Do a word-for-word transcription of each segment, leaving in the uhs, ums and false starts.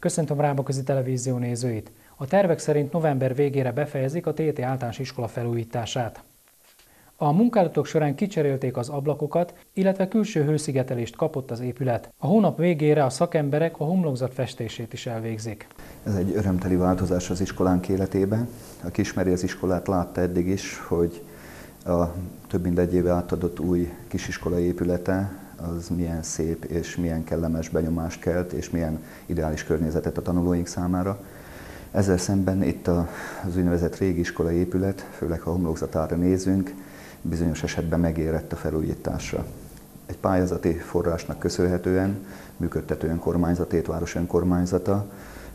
Köszöntöm Rábaközi Televízió nézőit! A tervek szerint november végére befejezik a té té általános iskola felújítását. A munkálatok során kicserélték az ablakokat, illetve külső hőszigetelést kapott az épület. A hónap végére a szakemberek a homlokzat festését is elvégzik. Ez egy örömteli változás az iskolánk életében. Aki ismeri az iskolát, látta eddig is, hogy a több mint egy éve átadott új kisiskolai épülete az milyen szép és milyen kellemes benyomást kelt, és milyen ideális környezetet a tanulóink számára. Ezzel szemben itt az úgynevezett régi iskolai épület, főleg ha homlokzatára nézünk, bizonyos esetben megérett a felújításra. Egy pályázati forrásnak köszönhetően működtető önkormányzat, Tétváros önkormányzata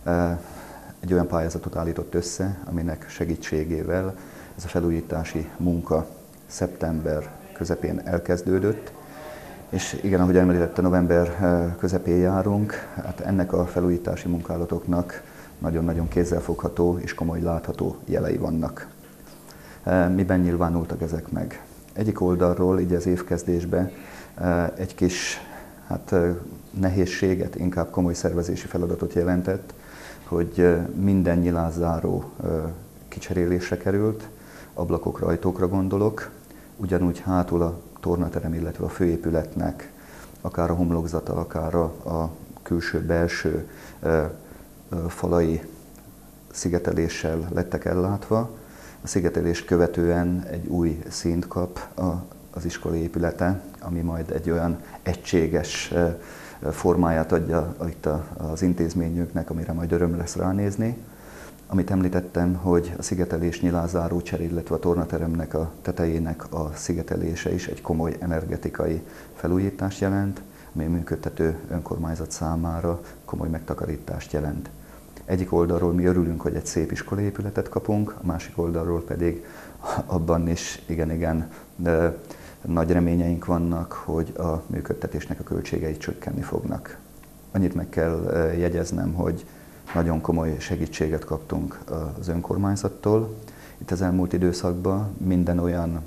egy olyan pályázatot állított össze, aminek segítségével ez a felújítási munka szeptember közepén elkezdődött. És igen, ahogy említette, november közepén járunk, hát ennek a felújítási munkálatoknak nagyon-nagyon kézzelfogható és komoly látható jelei vannak. Miben nyilvánultak ezek meg? Egyik oldalról, így az évkezdésben egy kis hát, nehézséget, inkább komoly szervezési feladatot jelentett, hogy minden nyilázzáró kicserélésre került, ablakokra, ajtókra gondolok, ugyanúgy hátul a tornaterem, illetve a főépületnek, akár a homlokzata, akár a, a külső-belső falai szigeteléssel lettek ellátva. A szigetelést követően egy új színt kap a, az iskolai épülete, ami majd egy olyan egységes formáját adja itt az intézményünknek, amire majd öröm lesz ránézni. Amit említettem, hogy a szigetelés nyilázáró csere, illetve a tornateremnek a tetejének a szigetelése is egy komoly energetikai felújítást jelent, ami a működtető önkormányzat számára komoly megtakarítást jelent. Egyik oldalról mi örülünk, hogy egy szép iskolai épületet kapunk, a másik oldalról pedig abban is igen-igen nagy reményeink vannak, hogy a működtetésnek a költségei csökkenni fognak. Annyit meg kell jegyeznem, hogy nagyon komoly segítséget kaptunk az önkormányzattól. Itt az elmúlt időszakban minden olyan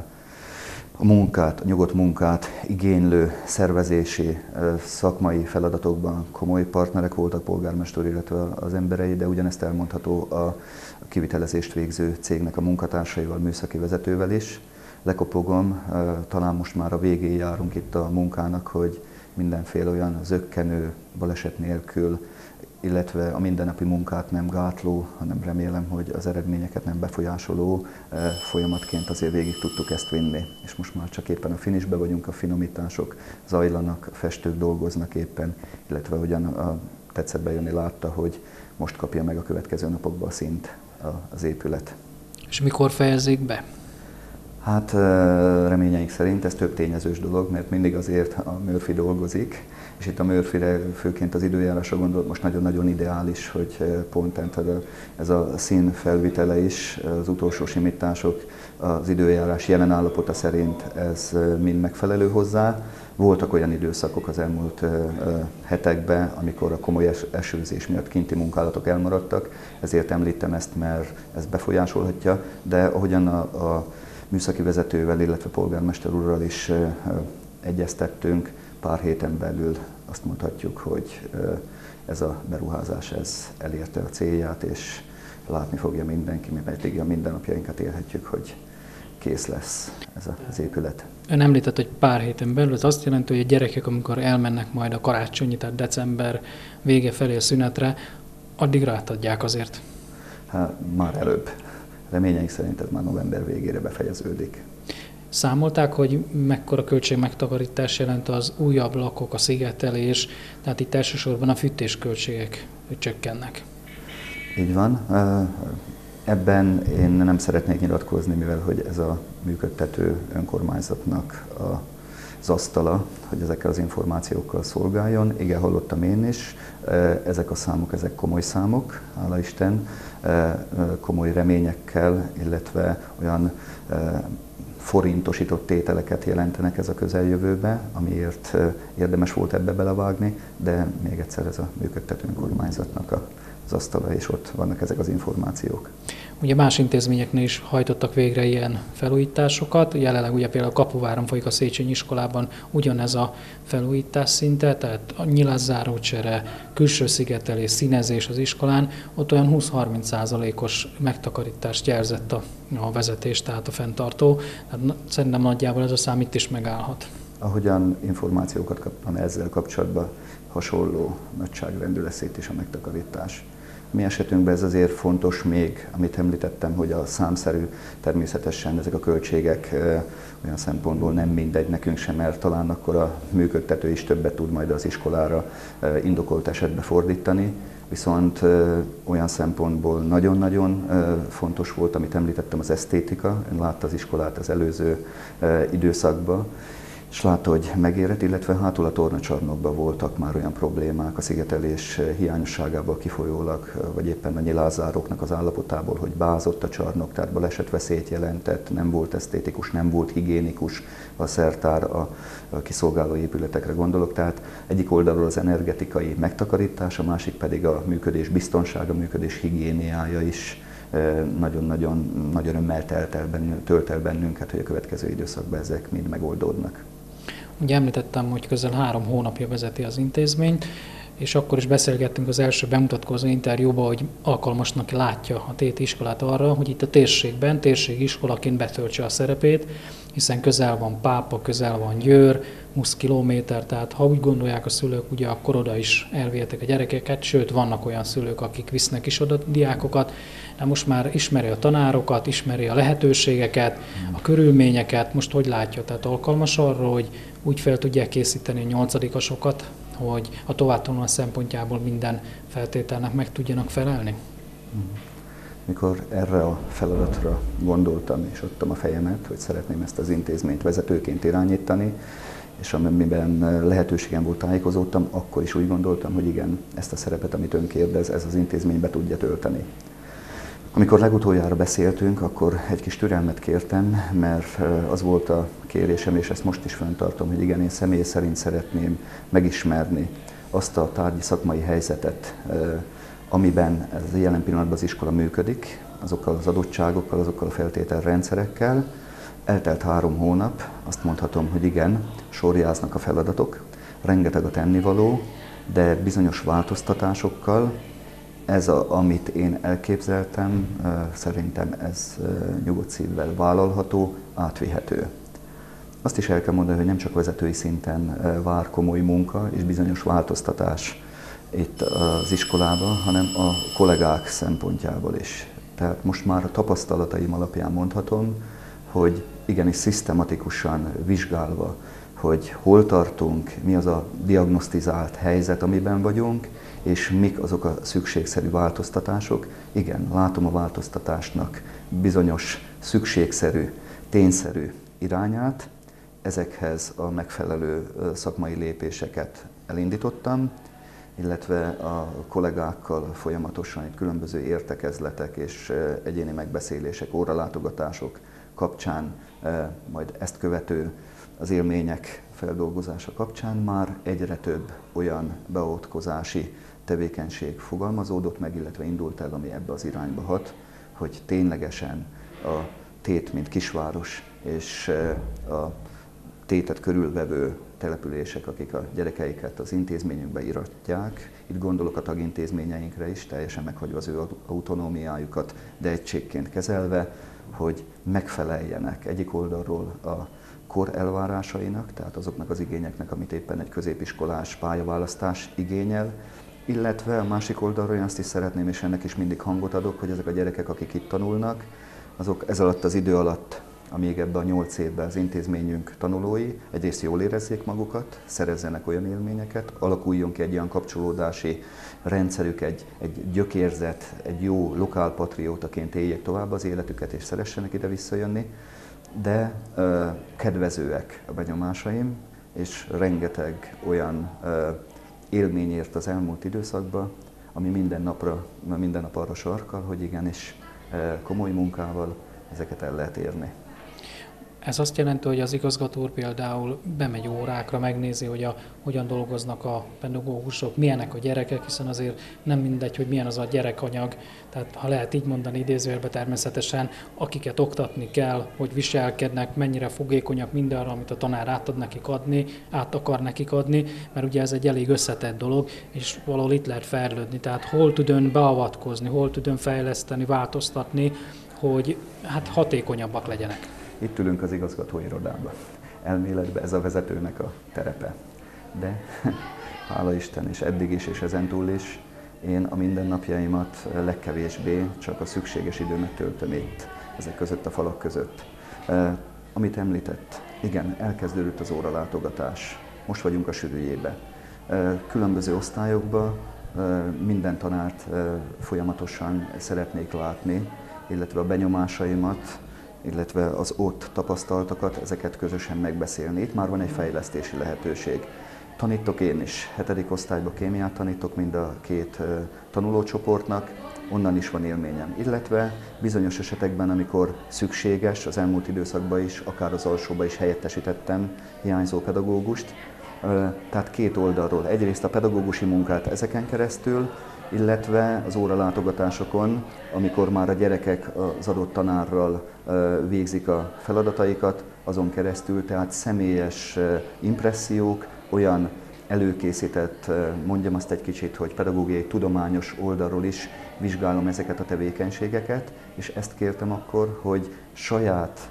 a munkát, a nyugodt munkát igénylő szervezési, szakmai feladatokban komoly partnerek voltak, polgármester, illetve az emberei, de ugyanezt elmondható a kivitelezést végző cégnek a munkatársaival, műszaki vezetővel is. Lekopogom, talán most már a végén járunk itt a munkának, hogy mindenféle olyan zökkenő, baleset nélkül, illetve a mindennapi munkát nem gátló, hanem remélem, hogy az eredményeket nem befolyásoló folyamatként azért végig tudtuk ezt vinni. És most már csak éppen a finishbe vagyunk, a finomítások zajlanak, a festők dolgoznak éppen, illetve ugyan a tetszett bejönni, látta, hogy most kapja meg a következő napokban a színt az épület. És mikor fejezik be? Hát reményeink szerint ez több tényezős dolog, mert mindig azért a Murphy dolgozik, és itt a Murphyre főként az időjárásra gondolok, most nagyon-nagyon ideális, hogy pont ez a szín felvitele is, az utolsó simítások, az időjárás jelen állapota szerint ez mind megfelelő hozzá. Voltak olyan időszakok az elmúlt hetekben, amikor a komoly esőzés miatt kinti munkálatok elmaradtak, ezért említem ezt, mert ez befolyásolhatja, de ahogyan a, a műszaki vezetővel, illetve polgármester úrral is egyeztettünk, pár héten belül azt mondhatjuk, hogy ez a beruházás ez elérte a célját, és látni fogja mindenki, mi pedig a mindennapjainkat élhetjük, hogy kész lesz ez az épület. Ön említett, hogy pár héten belül, ez azt jelenti, hogy a gyerekek, amikor elmennek majd a karácsonyi, tehát december vége felé a szünetre, addig rátadják azért? Hát, már előbb. Reményeink szerint ez már november végére befejeződik. Számolták, hogy mekkora költségmegtakarítás jelent az új ablakok, a szigetelés, tehát itt elsősorban a fűtésköltségek csökkennek. Így van. Ebben én nem szeretnék nyilatkozni, mivel hogy ez a működtető önkormányzatnak az asztala, hogy ezekkel az információkkal szolgáljon. Igen, hallottam én is. Ezek a számok, ezek komoly számok, hála Isten, komoly reményekkel, illetve olyan forintosított tételeket jelentenek ez a közeljövőbe, amiért érdemes volt ebbe belevágni, de még egyszer ez a működtető önkormányzatnak a az asztala, és ott vannak ezek az információk. Ugye más intézményeknél is hajtottak végre ilyen felújításokat. Jelenleg ugye például Kapuváron folyik a Széchenyi iskolában ugyanez a felújítás szinte, tehát a nyilászárócsere, külső szigetelés, színezés az iskolán, ott olyan húsz-harminc százalékos megtakarítást jelzett a, a vezetés, tehát a fenntartó. Tehát szerintem nagyjából ez a szám itt is megállhat. Ahogyan információkat kaptam ezzel kapcsolatban, hasonló nagyságrendű lesz itt is a megtakarítás. Mi esetünkben ez azért fontos még, amit említettem, hogy a számszerű, természetesen ezek a költségek olyan szempontból nem mindegy nekünk sem, mert talán akkor a működtető is többet tud majd az iskolára indokolt esetbe fordítani, viszont olyan szempontból nagyon-nagyon fontos volt, amit említettem, az esztétika. Ön látta az iskolát az előző időszakban, és látta, hogy megérett, illetve hátul a tornacsarnokban voltak már olyan problémák a szigetelés hiányosságából kifolyólag, vagy éppen a nyilázzároknak az állapotából, hogy bázott a csarnok, tehát balesetveszélyt jelentett, nem volt esztétikus, nem volt higiénikus a szertár, a kiszolgáló épületekre gondolok. Tehát egyik oldalról az energetikai megtakarítás, a másik pedig a működés biztonsága, a működés higiéniája is nagyon-nagyon nagy örömmel telt el bennünk, tölt el bennünket, hogy a következő időszakban ezek mind megoldódnak. Ugye említettem, hogy közel három hónapja vezeti az intézményt, és akkor is beszélgettünk az első bemutatkozó interjúban, hogy alkalmasnak látja a téti iskolát arra, hogy itt a térségben, térségi iskolaként betöltse a szerepét, hiszen közel van Pápa, közel van Győr, húsz kilométer, tehát ha úgy gondolják a szülők, ugye akkor oda is elvihetek a gyerekeket, sőt vannak olyan szülők, akik visznek is oda diákokat, de most már ismeri a tanárokat, ismeri a lehetőségeket, a körülményeket, most hogy látja, tehát alkalmas arra, hogy úgy fel tudják készíteni a nyolcadikasokat, hogy a továbbtanulás szempontjából minden feltételnek meg tudjanak felelni? Mikor erre a feladatra gondoltam, és adtam a fejemet, hogy szeretném ezt az intézményt vezetőként irányítani, és amiben lehetőségem volt, tájékozódtam, akkor is úgy gondoltam, hogy igen, ezt a szerepet, amit ön kérdez, ez az intézmény be tudja tölteni. Amikor legutoljára beszéltünk, akkor egy kis türelmet kértem, mert az volt a kérésem, és ezt most is fenntartom, hogy igen, én személy szerint szeretném megismerni azt a tárgyi szakmai helyzetet, amiben ez jelen pillanatban az iskola működik, azokkal az adottságokkal, azokkal a feltételrendszerekkel. Eltelt három hónap, azt mondhatom, hogy igen, sorjáznak a feladatok, rengeteg a tennivaló, de bizonyos változtatásokkal. Ez, a, amit én elképzeltem, szerintem ez nyugodt szívvel vállalható, átvihető. Azt is el kell mondani, hogy nem csak vezetői szinten vár komoly munka és bizonyos változtatás itt az iskolában, hanem a kollégák szempontjából is. Tehát most már a tapasztalataim alapján mondhatom, hogy igenis szisztematikusan vizsgálva, hogy hol tartunk, mi az a diagnosztizált helyzet, amiben vagyunk, és mik azok a szükségszerű változtatások. Igen, látom a változtatásnak bizonyos szükségszerű, tényszerű irányát, ezekhez a megfelelő szakmai lépéseket elindítottam, illetve a kollégákkal folyamatosan itt különböző értekezletek és egyéni megbeszélések, óralátogatások kapcsán, majd ezt követő az élmények feldolgozása kapcsán már egyre több olyan beavatkozási tevékenység fogalmazódott meg, illetve indult el, ami ebbe az irányba hat, hogy ténylegesen a Tét, mint kisváros, és a Tétet körülvevő települések, akik a gyerekeiket az intézményünkbe iratják, itt gondolok a tagintézményeinkre is, teljesen meghagyva az ő autonómiájukat, de egységként kezelve, hogy megfeleljenek egyik oldalról a kor elvárásainak, tehát azoknak az igényeknek, amit éppen egy középiskolás pályaválasztás igényel, illetve a másik oldalról én azt is szeretném, és ennek is mindig hangot adok, hogy ezek a gyerekek, akik itt tanulnak, azok ez alatt az idő alatt, amíg ebben a nyolc évben az intézményünk tanulói egyrészt jól érezzék magukat, szerezzenek olyan élményeket, alakuljon ki egy olyan kapcsolódási rendszerük, egy, egy gyökérzet, egy jó lokálpatriótaként éljék tovább az életüket, és szeressenek ide visszajönni, de ö, kedvezőek a benyomásaim, és rengeteg olyan ö, élmény ért az elmúlt időszakban, ami minden napra, minden nap arra sarkal, hogy igenis ö, komoly munkával ezeket el lehet érni. Ez azt jelenti, hogy az igazgató úr például bemegy órákra, megnézi, hogy a, hogyan dolgoznak a pedagógusok, milyenek a gyerekek, hiszen azért nem mindegy, hogy milyen az a gyerekanyag, tehát ha lehet így mondani idézőjelben természetesen, akiket oktatni kell, hogy viselkednek, mennyire fogékonyak mindenre, amit a tanár át tud nekik adni, át akar nekik adni, mert ugye ez egy elég összetett dolog, és valahol itt lehet fejlődni, tehát hol tud ön beavatkozni, hol tud ön fejleszteni, változtatni, hogy hát hatékonyabbak legyenek. Itt ülünk az igazgatóirodában. Elméletben ez a vezetőnek a terepe. De hála Isten, és eddig is, és ezentúl is, én a mindennapjaimat legkevésbé csak a szükséges időmet töltöm itt, ezek között a falak között. E, amit említett, igen, elkezdődött az óralátogatás. Most vagyunk a sűrűjébe. E, különböző osztályokba e, minden tanárt e, folyamatosan szeretnék látni, illetve a benyomásaimat, illetve az ott tapasztaltakat, ezeket közösen megbeszélni. Itt már van egy fejlesztési lehetőség. Tanítok én is. Hetedik osztályba kémiát tanítok mind a két tanulócsoportnak, onnan is van élményem. Illetve bizonyos esetekben, amikor szükséges, az elmúlt időszakban is, akár az alsóban is helyettesítettem hiányzó pedagógust. Tehát két oldalról. Egyrészt a pedagógusi munkát ezeken keresztül, illetve az óralátogatásokon, amikor már a gyerekek az adott tanárral végzik a feladataikat, azon keresztül, tehát személyes impressziók, olyan előkészített, mondjam azt egy kicsit, hogy pedagógiai, tudományos oldalról is vizsgálom ezeket a tevékenységeket, és ezt kértem akkor, hogy saját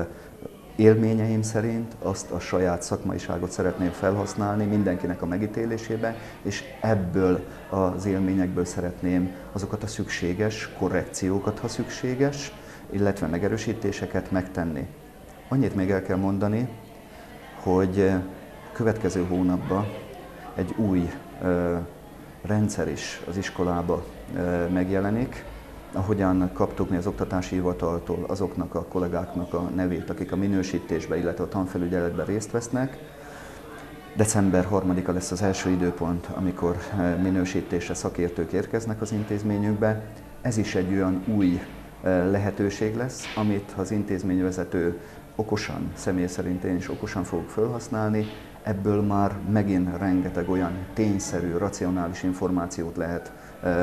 élményeim szerint azt a saját szakmaiságot szeretném felhasználni mindenkinek a megítélésébe, és ebből az élményekből szeretném azokat a szükséges korrekciókat, ha szükséges, illetve megerősítéseket megtenni. Annyit még el kell mondani, hogy következő hónapban egy új ö, rendszer is az iskolába ö, megjelenik, ahogyan kaptuk mi az oktatási hivataltól azoknak a kollégáknak a nevét, akik a minősítésben, illetve a tanfelügyeletben részt vesznek. december harmadika lesz az első időpont, amikor minősítésre szakértők érkeznek az intézményünkbe. Ez is egy olyan új lehetőség lesz, amit az intézményvezető okosan, személy szerint én is okosan fogok felhasználni. Ebből már megint rengeteg olyan tényszerű, racionális információt lehet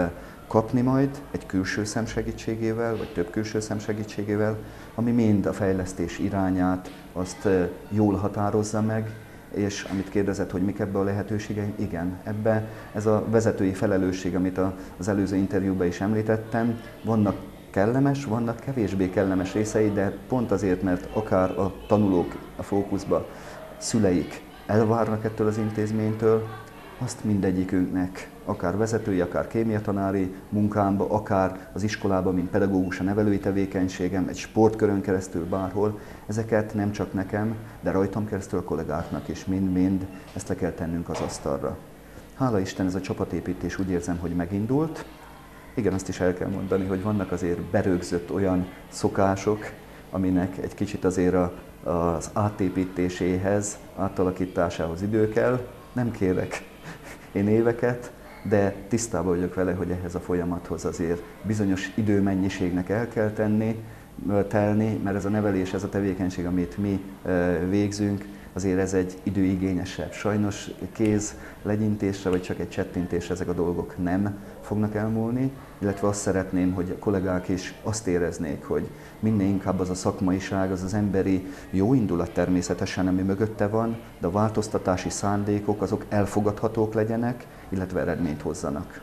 kapni majd egy külső szem segítségével, vagy több külső szem segítségével, ami mind a fejlesztés irányát azt jól határozza meg, és amit kérdezett, hogy mik ebbe a lehetőségei, igen, ebbe ez a vezetői felelősség, amit az előző interjúban is említettem, vannak kellemes, vannak kevésbé kellemes részei, de pont azért, mert akár a tanulók a fókuszba, szüleik elvárnak ettől az intézménytől, azt mindegyikünknek, akár vezetői, akár kémiatanári munkámba, akár az iskolában, mint pedagógus a nevelői tevékenységem, egy sportkörön keresztül bárhol, ezeket nem csak nekem, de rajtam keresztül a kollégáknak is mind-mind ezt le kell tennünk az asztalra. Hála Isten, ez a csapatépítés úgy érzem, hogy megindult. Igen, azt is el kell mondani, hogy vannak azért berögzött olyan szokások, aminek egy kicsit azért a, az átépítéséhez, átalakításához idő kell. Nem kérek én éveket, de tisztában vagyok vele, hogy ehhez a folyamathoz azért bizonyos időmennyiségnek el kell tenni, telni, mert ez a nevelés, ez a tevékenység, amit mi végzünk, azért ez egy időigényesebb. Sajnos kéz legyintésre, vagy csak egy csettintésre ezek a dolgok nem fognak elmúlni, illetve azt szeretném, hogy a kollégák is azt éreznék, hogy minél inkább az a szakmaiság, az az emberi jó indulat természetesen, ami mögötte van, de a változtatási szándékok azok elfogadhatók legyenek, illetve eredményt hozzanak.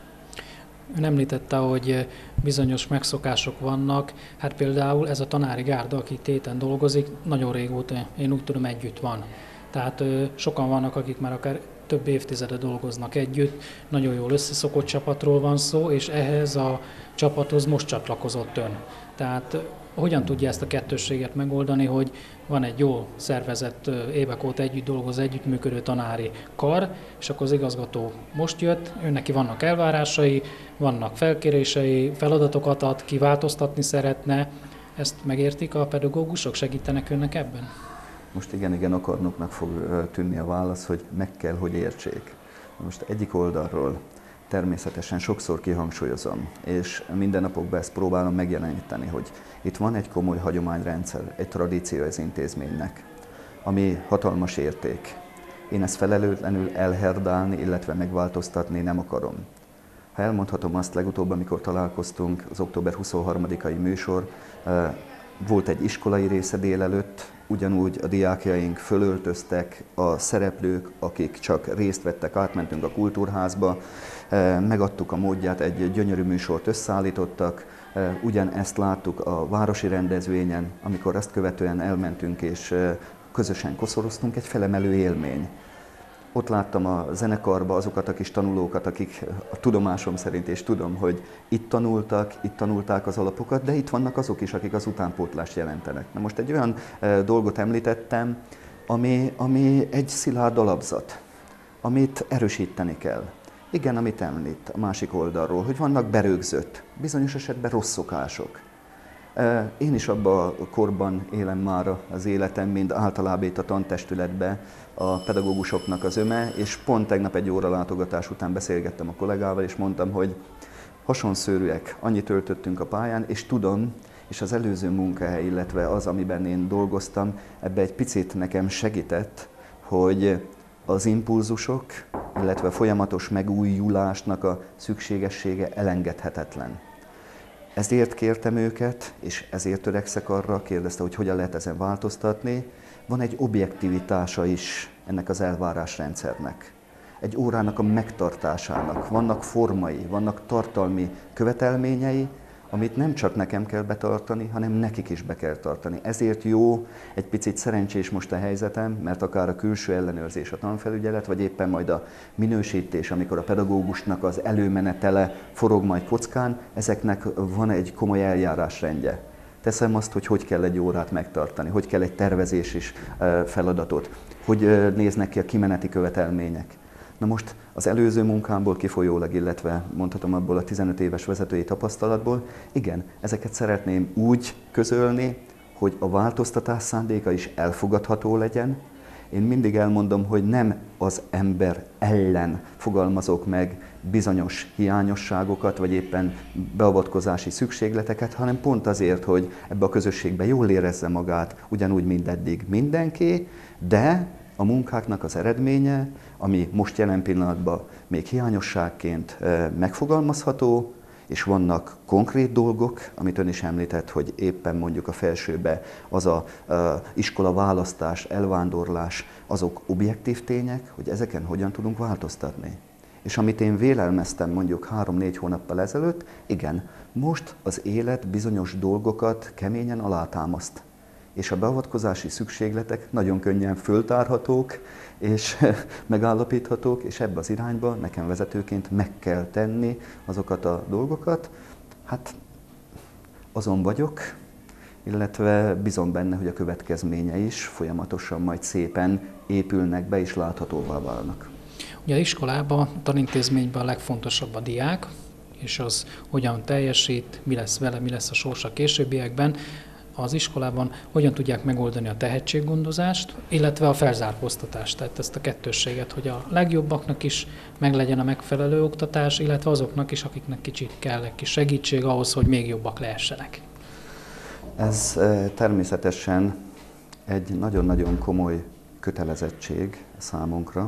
Ön említette, hogy bizonyos megszokások vannak, hát például ez a tanári gárda, aki téten dolgozik, nagyon régóta, én úgy tudom, együtt van. Tehát sokan vannak, akik már akár több évtizede dolgoznak együtt, nagyon jól összeszokott csapatról van szó, és ehhez a csapathoz most csatlakozott ön. Tehát hogyan tudja ezt a kettősséget megoldani, hogy van egy jól szervezett, évek óta együtt dolgozó, együttműködő tanári kar, és akkor az igazgató most jött, őneki vannak elvárásai, vannak felkérései, feladatokat ad, kiváltoztatni szeretne. Ezt megértik a pedagógusok, segítenek önnek ebben? Most igen, igen, akarnoknak fog tűnni a válasz, hogy meg kell, hogy értsék. Most egyik oldalról természetesen sokszor kihangsúlyozom, és mindennapokban ezt próbálom megjeleníteni, hogy itt van egy komoly hagyományrendszer, egy tradíció az intézménynek, ami hatalmas érték. Én ezt felelőtlenül elherdálni, illetve megváltoztatni nem akarom. Ha elmondhatom azt, legutóbb, amikor találkoztunk, az október huszonharmadikai műsor, volt egy iskolai része délelőtt, ugyanúgy a diákjaink fölöltöztek, a szereplők, akik csak részt vettek, átmentünk a kultúrházba, megadtuk a módját, egy gyönyörű műsort összeállítottak, ugyanezt láttuk a városi rendezvényen, amikor azt követően elmentünk és közösen koszoroztunk, egy felemelő élmény. Ott láttam a zenekarba azokat a kis tanulókat, akik a tudomásom szerint, és tudom, hogy itt tanultak, itt tanulták az alapokat, de itt vannak azok is, akik az utánpótlást jelentenek. Na most egy olyan e, dolgot említettem, ami, ami egy szilárd alapzat, amit erősíteni kell. Igen, amit említ a másik oldalról, hogy vannak berögzött, bizonyos esetben rossz szokások. Én is abban a korban élem már az életem, mint általában itt a tantestületben a pedagógusoknak az öme, és pont tegnap egy óra látogatás után beszélgettem a kollégával, és mondtam, hogy hasonszőrűek, annyit töltöttünk a pályán, és tudom, és az előző munkahely, illetve az, amiben én dolgoztam, ebbe egy picit nekem segített, hogy az impulzusok, illetve a folyamatos megújulásnak a szükségessége elengedhetetlen. Ezért kértem őket, és ezért törekszek arra, kérdezte, hogy hogyan lehet ezen változtatni. Van egy objektivitása is ennek az elvárásrendszernek. Egy órának a megtartásának. Vannak formai, vannak tartalmi követelményei, amit nem csak nekem kell betartani, hanem nekik is be kell tartani. Ezért jó, egy picit szerencsés most a helyzetem, mert akár a külső ellenőrzés, a tanfelügyelet, vagy éppen majd a minősítés, amikor a pedagógusnak az előmenetele forog majd kockán, ezeknek van egy komoly eljárásrendje. Teszem azt, hogy hogy kell egy órát megtartani, hogy kell egy tervezés is feladatot, hogy néznek ki a kimeneti követelmények. Na most az előző munkámból kifolyólag, illetve mondhatom abból a tizenöt éves vezetői tapasztalatból, igen, ezeket szeretném úgy közölni, hogy a változtatás szándéka is elfogadható legyen. Én mindig elmondom, hogy nem az ember ellen fogalmazok meg bizonyos hiányosságokat, vagy éppen beavatkozási szükségleteket, hanem pont azért, hogy ebbe a közösségbe jól érezze magát, ugyanúgy, mint eddig mindenki, de a munkáknak az eredménye, ami most jelen pillanatban még hiányosságként megfogalmazható, és vannak konkrét dolgok, amit ön is említett, hogy éppen mondjuk a felsőbe az a, a iskola választás, elvándorlás, azok objektív tények, hogy ezeken hogyan tudunk változtatni. És amit én vélelmeztem mondjuk három-négy hónappal ezelőtt, igen, most az élet bizonyos dolgokat keményen alátámaszt. És a beavatkozási szükségletek nagyon könnyen föltárhatók és megállapíthatók, és ebbe az irányba nekem vezetőként meg kell tenni azokat a dolgokat. Hát azon vagyok, illetve bízom benne, hogy a következménye is folyamatosan majd szépen épülnek be és láthatóvá válnak. Ugye az iskolában, a tanintézményben a legfontosabb a diák, és az hogyan teljesít, mi lesz vele, mi lesz a sorsa későbbiekben. Az iskolában hogyan tudják megoldani a tehetséggondozást, illetve a felzárkóztatást, tehát ezt a kettősséget, hogy a legjobbaknak is meglegyen a megfelelő oktatás, illetve azoknak is, akiknek kicsit kell egy kis segítség ahhoz, hogy még jobbak lehessenek. Ez természetesen egy nagyon-nagyon komoly kötelezettség számunkra,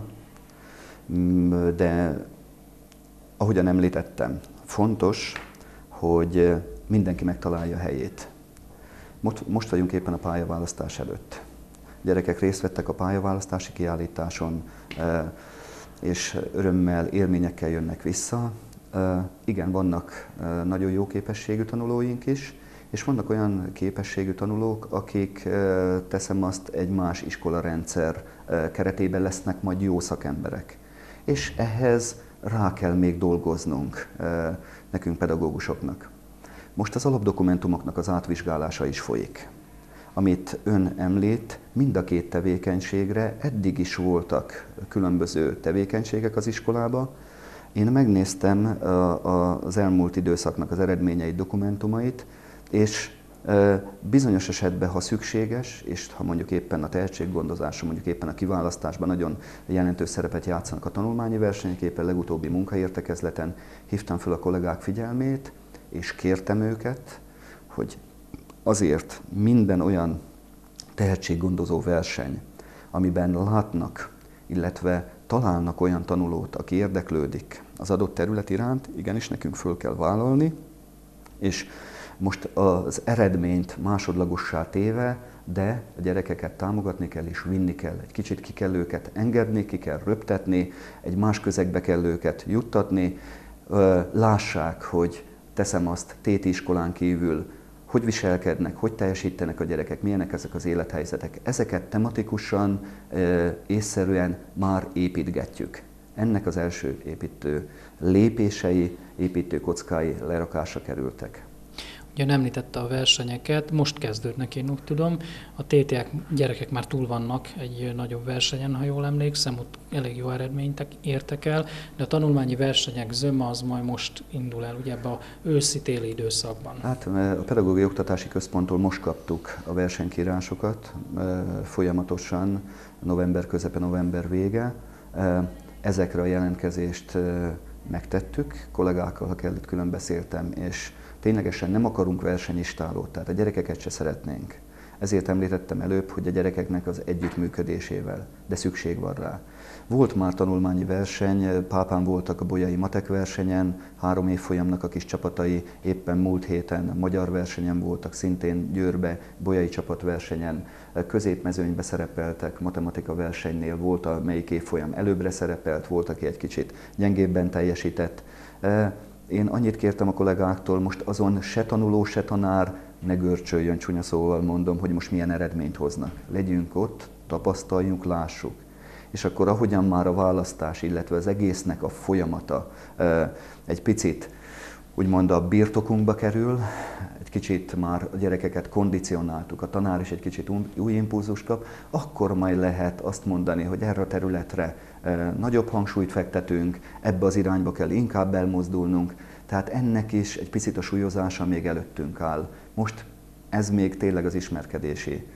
de ahogyan említettem, fontos, hogy mindenki megtalálja a helyét. Most, most vagyunk éppen a pályaválasztás előtt. A gyerekek részt vettek a pályaválasztási kiállításon, és örömmel, élményekkel jönnek vissza. Igen, vannak nagyon jó képességű tanulóink is, és vannak olyan képességű tanulók, akik, teszem azt, egy más iskolarendszer keretében lesznek majd jó szakemberek. És ehhez rá kell még dolgoznunk nekünk pedagógusoknak. Most az alapdokumentumoknak az átvizsgálása is folyik. Amit ön említ, mind a két tevékenységre eddig is voltak különböző tevékenységek az iskolában. Én megnéztem az elmúlt időszaknak az eredményeit, dokumentumait, és Bizonyos esetben, ha szükséges, és ha mondjuk éppen a tehetséggondozásban, mondjuk éppen a kiválasztásban nagyon jelentős szerepet játszanak a tanulmányi versenyek, éppen legutóbbi munkaértekezleten hívtam fel a kollégák figyelmét, és kértem őket, hogy azért minden olyan tehetséggondozó verseny, amiben látnak, illetve találnak olyan tanulót, aki érdeklődik az adott terület iránt, igenis nekünk föl kell vállalni, és most az eredményt másodlagossá téve, de a gyerekeket támogatni kell és vinni kell. Egy kicsit ki kell őket engedni, ki kell röptetni, egy más közegbe kell őket juttatni, lássák, hogy teszem azt téti iskolán kívül, hogy viselkednek, hogy teljesítenek a gyerekek, milyenek ezek az élethelyzetek. Ezeket tematikusan, észszerűen már építgetjük. Ennek az első építő lépései, építő kockái lerakásra kerültek. Ugye említette a versenyeket, most kezdődnek, én úgy tudom. A té té-ek gyerekek már túl vannak egy nagyobb versenyen, ha jól emlékszem, ott elég jó eredményt értek el, de a tanulmányi versenyek zöme az majd most indul el, ugye ebbe a őszi-téli időszakban. Hát a Pedagógiai Oktatási Központtól most kaptuk a versenykírásokat, folyamatosan november közepe, november vége. Ezekre a jelentkezést megtettük, kollégákkal, ha kellett, külön beszéltem, és ténylegesen nem akarunk versenyistálót, tehát a gyerekeket se szeretnénk. Ezért említettem előbb, hogy a gyerekeknek az együttműködésével, de szükség van rá. Volt már tanulmányi verseny, Pápán voltak a bolyai matek versenyen, három évfolyamnak a kis csapatai, éppen múlt héten magyar versenyen voltak, szintén Győrbe, bolyai csapatversenyen, középmezőnybe szerepeltek, matematika versenynél volt, amelyik évfolyam előbbre szerepelt, volt, aki egy kicsit gyengébben teljesített. Én annyit kértem a kollégáktól, most azon se tanuló, se tanár ne görcsöljön, csúnya szóval mondom, hogy most milyen eredményt hoznak. Legyünk ott, tapasztaljunk, lássuk. És akkor ahogyan már a választás, illetve az egésznek a folyamata egy picit úgymond a birtokunkba kerül, egy kicsit már a gyerekeket kondicionáltuk, a tanár is egy kicsit új impulzust kap, akkor majd lehet azt mondani, hogy erre a területre nagyobb hangsúlyt fektetünk, ebbe az irányba kell inkább elmozdulnunk, tehát ennek is egy picit a súlyozása még előttünk áll. Most ez még tényleg az ismerkedési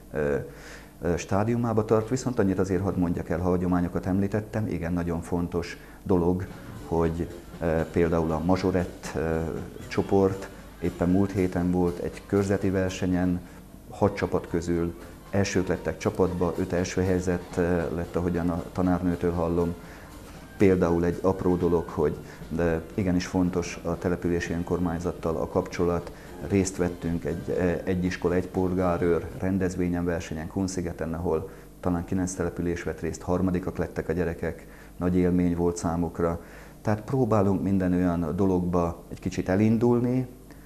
stádiumába tart, viszont annyit azért hadd mondjak el, ha hagyományokat említettem, igen, nagyon fontos dolog, hogy például a mazsorett csoport éppen múlt héten volt egy körzeti versenyen, hat csapat közül elsők lettek csapatba, öt első helyzet lett, ahogyan a tanárnőtől hallom. Például egy apró dolog, hogy de igenis fontos a települési önkormányzattal a kapcsolat. Részt vettünk egy, egy iskola, egy polgárőr rendezvényen, versenyen Kunszigeten, ahol talán kilenc település vett részt, harmadikak lettek a gyerekek, nagy élmény volt számukra. Tehát próbálunk minden olyan dologba egy kicsit elindulni,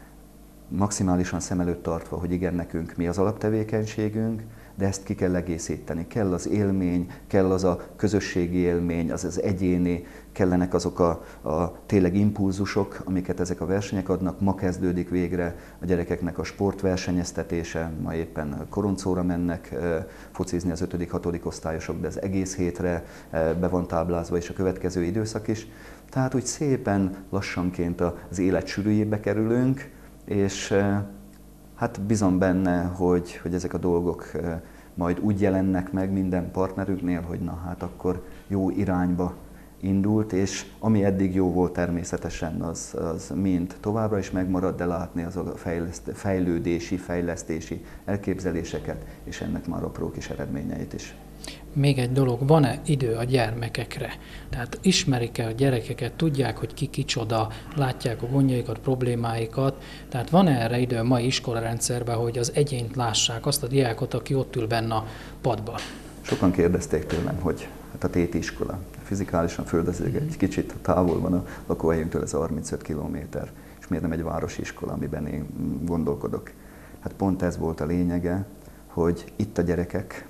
maximálisan szem előtt tartva, hogy igen, nekünk mi az alaptevékenységünk, de ezt ki kell egészíteni. Kell az élmény, kell az a közösségi élmény, az az egyéni, kellenek azok a, a tényleg impulzusok, amiket ezek a versenyek adnak. Ma kezdődik végre a gyerekeknek a sportversenyeztetése, ma éppen Koroncóra mennek e, focizni az ötödik hatodik osztályosok, de az egész hétre e, be van táblázva, és a következő időszak is. Tehát úgy szépen lassanként az élet sűrűjébe kerülünk, és e, hát bízom benne, hogy, hogy ezek a dolgok majd úgy jelennek meg minden partnerünknél, hogy na hát akkor jó irányba indult, és ami eddig jó volt természetesen, az, az mind továbbra is megmarad, de látni az a fejlődési, fejlesztési elképzeléseket, és ennek már apró kis eredményeit is. Még egy dolog, van-e idő a gyermekekre? Tehát ismerik-e a gyerekeket, tudják, hogy ki kicsoda, látják a gondjaikat, problémáikat, tehát van-e erre idő a mai iskolarendszerben, hogy az egyént lássák, azt a diákot, aki ott ül benne a padban? Sokan kérdezték tőlem, hogy hát a téti iskola fizikálisan földrajzilag egy kicsit távol van a lakóhelyünktől, ez a harmincöt kilométer, és miért nem egy városi iskola, amiben én gondolkodok. Hát pont ez volt a lényege, hogy itt a gyerekek,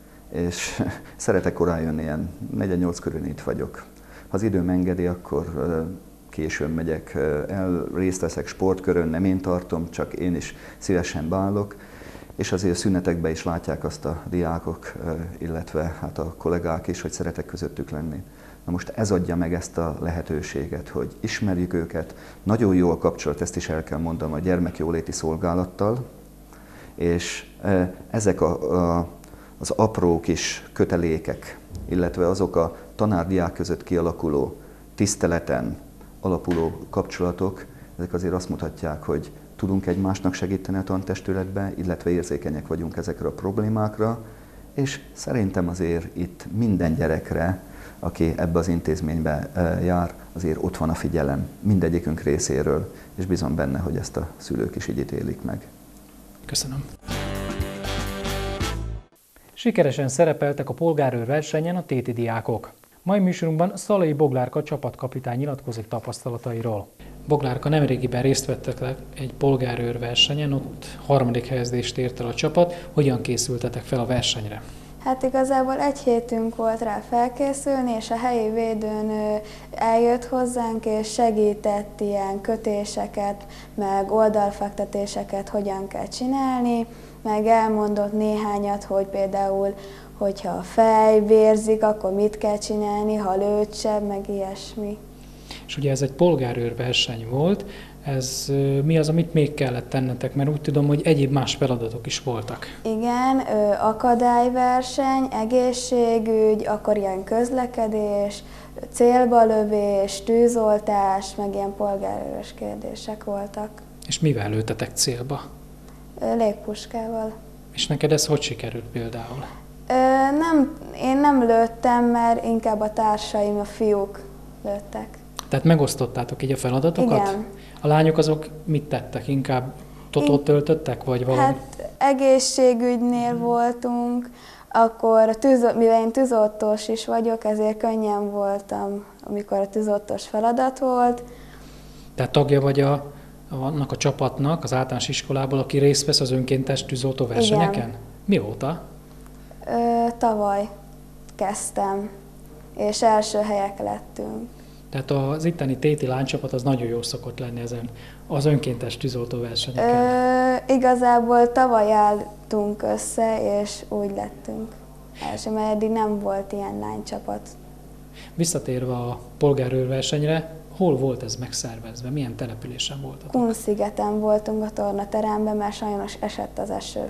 és szeretek korán jönni, ilyen negyvennyolc körül itt vagyok. Ha az időm engedi, akkor későn megyek el, részt veszek sportkörön, nem én tartom, csak én is szívesen beállok, és azért a szünetekben is látják azt a diákok, illetve hát a kollégák is, hogy szeretek közöttük lenni. Na most ez adja meg ezt a lehetőséget, hogy ismerjük őket. Nagyon jó a kapcsolat, ezt is el kell mondanom, a gyermekjóléti szolgálattal, És ezek a, a, az apró kis kötelékek, illetve azok a tanár-diák között kialakuló tiszteleten alapuló kapcsolatok, ezek azért azt mutatják, hogy tudunk egymásnak segíteni a tantestületbe, illetve érzékenyek vagyunk ezekre a problémákra, és szerintem azért itt minden gyerekre, aki ebbe az intézménybe jár, azért ott van a figyelem mindegyikünk részéről, és bízom benne, hogy ezt a szülők is így ítélik meg. Köszönöm. Sikeresen szerepeltek a polgárőr versenyen a téti diákok. Mai műsorunkban Szalai Boglárka csapatkapitány nyilatkozik tapasztalatairól. Boglárka, nemrégiben részt vettek le egy polgárőr versenyen, ott harmadik helyezést ért el a csapat. Hogyan készültetek fel a versenyre? Hát igazából egy hétünk volt rá felkészülni, és a helyi védőnő eljött hozzánk, és segített ilyen kötéseket, meg oldalfektetéseket hogyan kell csinálni, meg elmondott néhányat, hogy például, hogyha a fej vérzik, akkor mit kell csinálni, ha lőtsebb, meg ilyesmi. És ugye ez egy polgárőr verseny volt, ez mi az, amit még kellett tennetek? Mert úgy tudom, hogy egyéb más feladatok is voltak. Igen, akadályverseny, egészségügy, akkor ilyen közlekedés, célbalövés, tűzoltás, meg ilyen polgárőrös kérdések voltak. És mivel lőttetek célba? Légpuskával. És neked ez hogy sikerült például? Ö, nem, én nem lőttem, mert inkább a társaim, a fiúk lőttek. Tehát megosztottátok így a feladatokat? Igen. A lányok azok mit tettek? Inkább totot töltöttek, vagy valami? Hát egészségügynél voltunk, akkor tűz, mivel én tűzoltós is vagyok, ezért könnyen voltam, amikor a tűzoltós feladat volt. Tehát tagja vagy a, annak a csapatnak, az általános iskolából, aki részt vesz az önkéntes tűzoltó versenyeken? Igen. Mióta? Ö, tavaly kezdtem, és első helyek lettünk. Tehát az itteni téti lánycsapat az nagyon jó szokott lenni ezen az önkéntes tűzoltó versenyeken. Ö, igazából tavaly álltunk össze, és úgy lettünk első, mert eddig nem volt ilyen lánycsapat. Visszatérve a polgárőr versenyre, hol volt ez megszervezve? Milyen településen voltatok? Kunszigeten voltunk a tornateremben, mert sajnos esett az eső.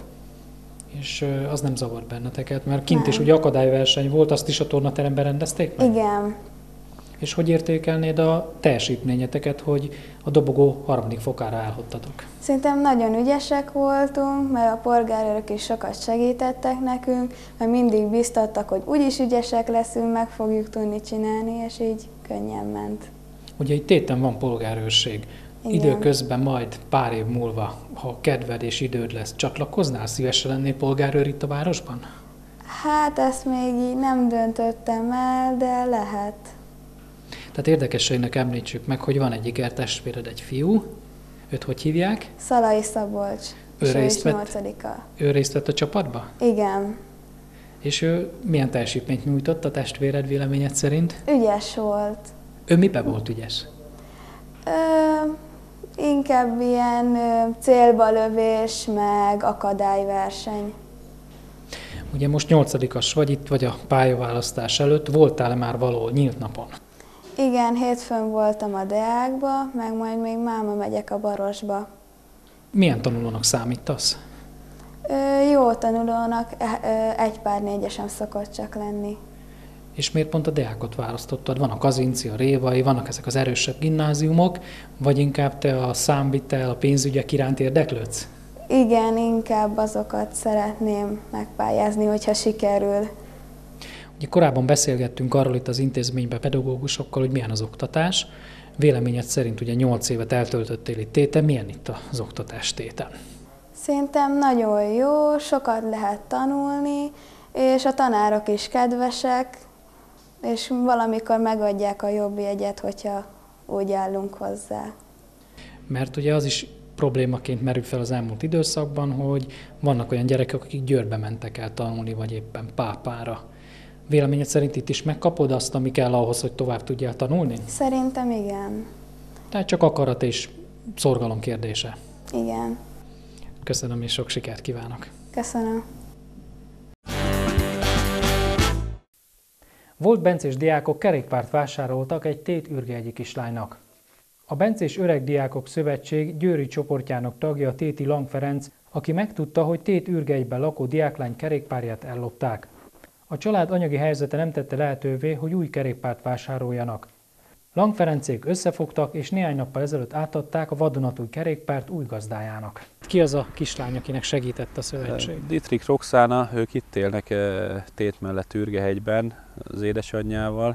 És az nem zavart benneteket, mert kint nem. is ugye akadályverseny volt, azt is a tornateremben rendezték meg? Igen. És hogy értékelnéd a teljesítményeteket, hogy a dobogó harmadik fokára állhattatok? Szerintem nagyon ügyesek voltunk, mert a polgárőrök is sokat segítettek nekünk, mert mindig biztattak, hogy úgyis ügyesek leszünk, meg fogjuk tudni csinálni, és így könnyen ment. Ugye itt téten van polgárőrség. Igen. Időközben majd pár év múlva, ha kedved és időd lesz, csatlakoznál? Szívesen lennél polgárőr itt a városban? Hát ezt még így nem döntöttem el, de lehet. Tehát érdekességnek említsük meg, hogy van egy ikertestvéred, egy fiú. Őt hogy hívják? Szalai Szabolcs. Ő és részt is vett? nyolcadika. Ő részt vett a csapatba? Igen. És ő milyen teljesítményt nyújtott a testvéred véleményed szerint? Ügyes volt. Ő miben volt ügyes? Ö, inkább ilyen ö, célbalövés, meg akadályverseny. Ugye most nyolcadikas vagy, itt vagy a pályaválasztás előtt, voltál-e már valahol nyílt napon? Igen, hétfőn voltam a Deákba, meg majd még máma megyek a Barosba. Milyen tanulónak számítasz? Ö, jó tanulónak, ö, egy pár négyesem szokott csak lenni. És miért pont a Deákot választottad? Van a Kazinci, a Révai, vannak ezek az erősebb gimnáziumok, vagy inkább te a számvitel, a pénzügyek iránt érdeklődsz? Igen, inkább azokat szeretném megpályázni, hogyha sikerül. Ugye korábban beszélgettünk arról itt az intézményben pedagógusokkal, hogy milyen az oktatás. Véleményed szerint ugye nyolc évet eltöltöttél itt téten, milyen itt az oktatás téten? Szerintem nagyon jó, sokat lehet tanulni, és a tanárok is kedvesek, és valamikor megadják a jobb jegyet, hogyha úgy állunk hozzá. Mert ugye az is problémaként merül fel az elmúlt időszakban, hogy vannak olyan gyerekek, akik Győrbe mentek el tanulni, vagy éppen Pápára. Véleményed szerint itt is megkapod azt, ami kell ahhoz, hogy tovább tudjál tanulni? Szerintem igen. Tehát csak akarat és szorgalom kérdése. Igen. Köszönöm és sok sikert kívánok. Köszönöm. Volt bencés diákok kerékpárt vásároltak egy tét ürgegyi kislánynak. A Bencés Öreg Diákok Szövetség győri csoportjának tagja Téti Lang Ferenc aki megtudta, hogy Tét-Ürgegyben lakó diáklány kerékpárját ellopták. A család anyagi helyzete nem tette lehetővé, hogy új kerékpárt vásároljanak. Lang Ferencék összefogtak, és néhány nappal ezelőtt átadták a vadonatúj kerékpárt új gazdájának. Ki az a kislány, akinek segített a szövetség? Dietrich Roxana, ők itt élnek Tét mellett Ürgehegyben az édesanyjával,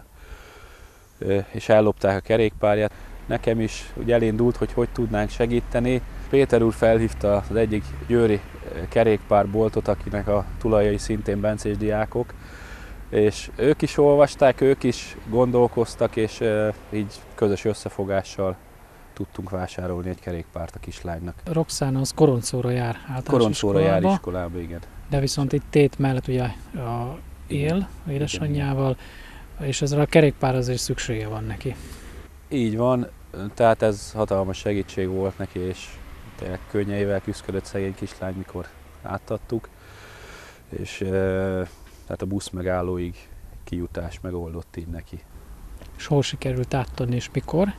és ellopták a kerékpárját. Nekem is úgy elindult, hogy hogy tudnánk segíteni. Péter úr felhívta az egyik győri kerékpárboltot, akinek a tulajai szintén bencés diákok, és ők is olvasták, ők is gondolkoztak, és így közös összefogással tudtunk vásárolni egy kerékpárt a kislánynak. Roxana az Koroncóra jár általános Koroncóra iskolába, jár iskolába, igen. de viszont itt Tét mellett ugye a él, a édesanyjával, és ezzel a kerékpárhoz is szüksége van neki. Így van, tehát ez hatalmas segítség volt neki, és tényleg könnyeivel küzdött szegény kislány, mikor átadtuk, és tehát a busz megállóig kijutás megoldott így neki. És hol sikerült átadni, és mikor?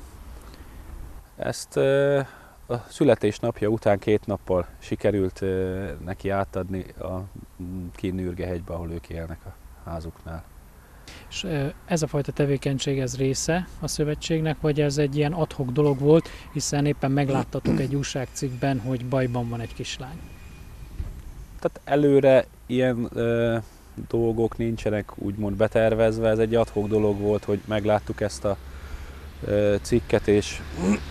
Ezt a születésnapja után két nappal sikerült neki átadni a kint Ürgehegybe, ahol ők élnek a házuknál. És ez a fajta tevékenység, ez része a szövetségnek, vagy ez egy ilyen ad hoc dolog volt, hiszen éppen megláttatok egy újságcikkben, hogy bajban van egy kislány? Tehát előre ilyen ö, dolgok nincsenek úgymond betervezve, ez egy ad hoc dolog volt, hogy megláttuk ezt a ö, cikket, és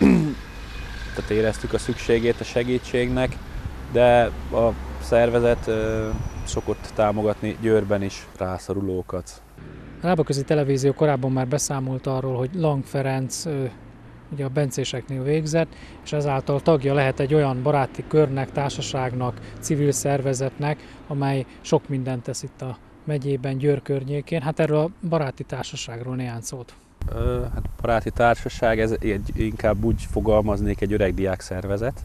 tehát éreztük a szükségét a segítségnek, de a szervezet ö, szokott támogatni Győrben is rászorulókat. A Lábaközi Televízió korábban már beszámolt arról, hogy Lang Ferenc ugye a bencéseknél végzett, és ezáltal tagja lehet egy olyan baráti körnek, társaságnak, civil szervezetnek, amely sok mindent tesz itt a megyében, Győr környékén. Hát erről a baráti társaságról néhány szót. Ö, hát baráti társaság, ez egy, inkább úgy fogalmaznék, egy öreg diák szervezet.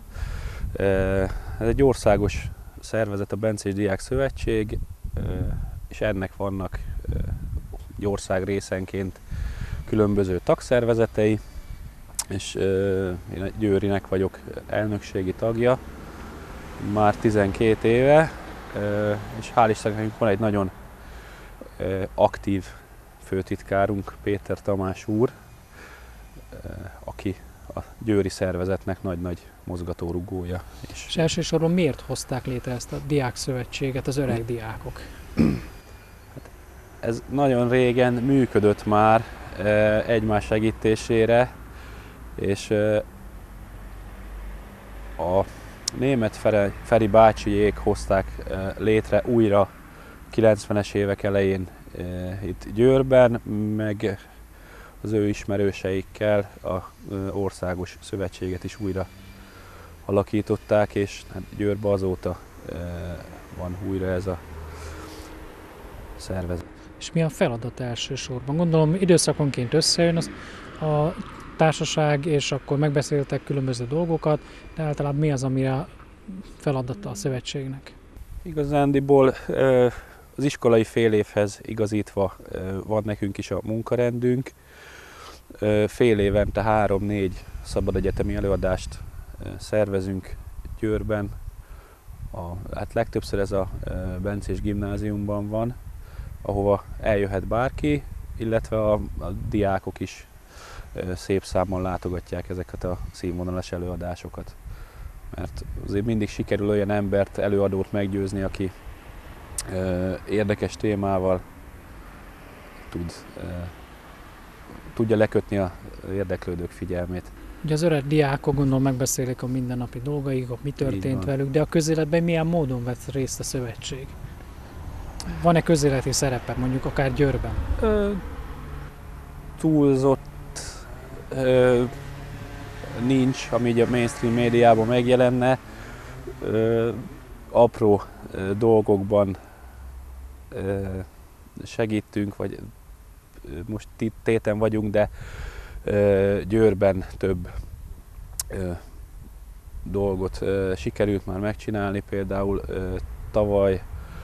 Ez egy országos szervezet, a Bencés Diák Szövetség, és ennek vannak egy ország részenként különböző tagszervezetei, és én a Győrinek vagyok elnökségi tagja már tizenkét éve, és hál' Istennek van egy nagyon aktív főtitkárunk, Péter Tamás úr, aki a győri szervezetnek nagy-nagy mozgatórugója. És, és elsősorban miért hozták létre ezt a diákszövetséget az öreg diákok? Hát ez nagyon régen működött már egymás segítésére, és a német Feri bácsiék hozták létre újra kilencvenes évek elején itt Győrben, meg az ő ismerőseikkel a országos szövetséget is újra alakították, és hát Győrben azóta van újra ez a szervezet. És mi a feladat elsősorban? Gondolom időszakonként összejön az, a társaság, és akkor megbeszéltek különböző dolgokat, de általában mi az, ami a feladata a szövetségnek? Igazándiból az iskolai fél évhez igazítva van nekünk is a munkarendünk. Fél évente három-négy szabad egyetemi előadást szervezünk Győrben. A, hát legtöbbször ez a Bencés gimnáziumban van, ahova eljöhet bárki, illetve a, a diákok is szép számon látogatják ezeket a színvonalas előadásokat. Mert azért mindig sikerül olyan embert, előadót meggyőzni, aki érdekes témával tud, tudja lekötni az érdeklődők figyelmét. Ugye az öreg diákok gondolom megbeszélik a mindennapi dolgaikat, mi történt velük, de a közéletben milyen módon vett részt a szövetség? Van-e közéleti szerepe, mondjuk akár Győrben? Ö, túlzott ö, nincs, ami így a mainstream médiában megjelenne. Ö, apró ö, dolgokban ö, segítünk, vagy ö, most Téten vagyunk, de ö, Győrben több ö, dolgot ö, sikerült már megcsinálni. Például ö, tavaly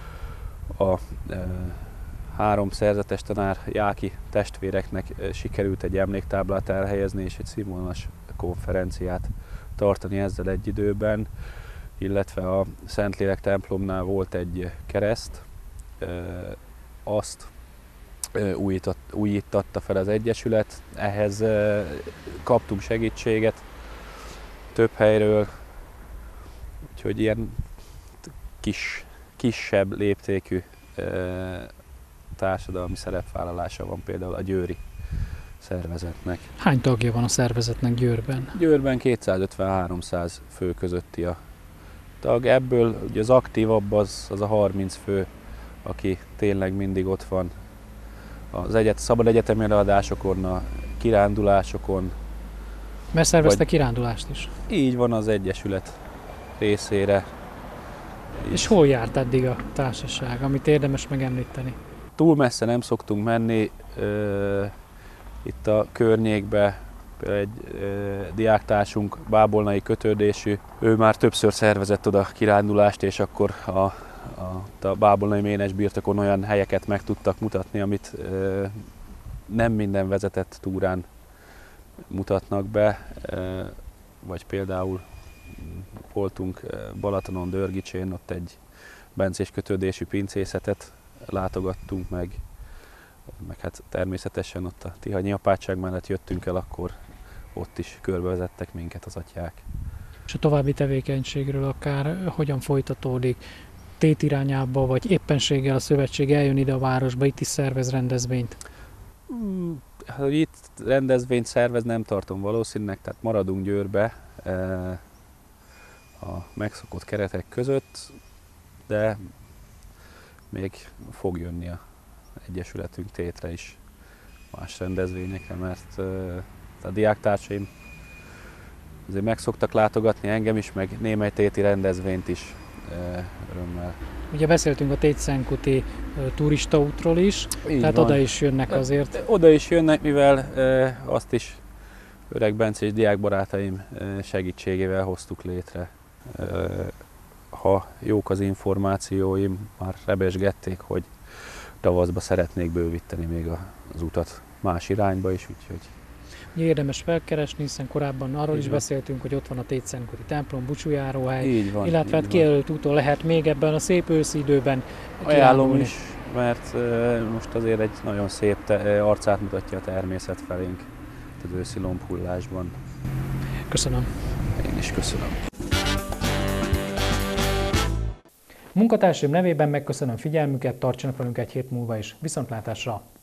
a ö, három szerzetes tanár Jáki testvéreknek ö, sikerült egy emléktáblát elhelyezni és egy színvonalas konferenciát tartani ezzel egy időben. illetve a Szentlélek templomnál volt egy kereszt, azt újított, újítatta fel az Egyesület, ehhez kaptunk segítséget több helyről, úgyhogy ilyen kis, kisebb léptékű társadalmi szerepvállalása van például a győri szervezetnek. Hány tagja van a szervezetnek Győrben? Győrben kétszázötven-háromszáz fő közötti a tag, ebből ugye az aktívabb az, az a harminc fő, aki tényleg mindig ott van az egyet, szabad egyetemi előadásokon, a kirándulásokon. Mert szervezte vagy, kirándulást is. Így van, az Egyesület részére. És hol járt eddig a társaság, amit érdemes megemlíteni? Túl messze nem szoktunk menni, uh, itt a környékbe például egy uh, diáktársunk, bábolnai kötődésű, ő már többször szervezett oda kirándulást, és akkor a, a, a bábolnai ménes birtokon olyan helyeket meg tudtak mutatni, amit uh, nem minden vezetett túrán mutatnak be, uh, vagy például voltunk Balatonon, Dörgicsén, ott egy bencés kötődésű pincészetet látogattunk meg, meg hát természetesen ott a Tihanyi apátság mellett jöttünk el, akkor ott is körbevezettek minket az atyák. És a további tevékenységről akár hogyan folytatódik? Tét irányába, vagy éppenséggel a szövetség eljön ide a városba, itt is szervez rendezvényt? Hmm, hát, itt rendezvényt szervez nem tartom valószínűleg, tehát maradunk Győrbe a megszokott keretek között, de még fog jönni a Egyesületünk tétre is más rendezvényekre, mert a diáktársaim azért meg szoktak látogatni engem is, meg némely téti rendezvényt is örömmel. Ugye beszéltünk a Tétszenkuti turistaútról is, így tehát van. Oda is jönnek azért. Oda is jönnek, mivel azt is öreg bencés diákbarátaim segítségével hoztuk létre. Ha jók az információim, már rebesgették, hogy tavaszba szeretnék bővíteni még az utat más irányba is, úgyhogy... Érdemes felkeresni, hiszen korábban arról így is van. beszéltünk, hogy ott van a Tétszenkuti templom, búcsújáróhely, így van, illetve hát kijelölt úton lehet még ebben a szép őszi időben ajánlom kirándulni. is, mert most azért egy nagyon szép te- arcát mutatja a természet felénk az őszi lombhullásban. Köszönöm. Én is köszönöm. Munkatársaim nevében megköszönöm figyelmüket, tartsanak velünk egy hét múlva is. Viszontlátásra!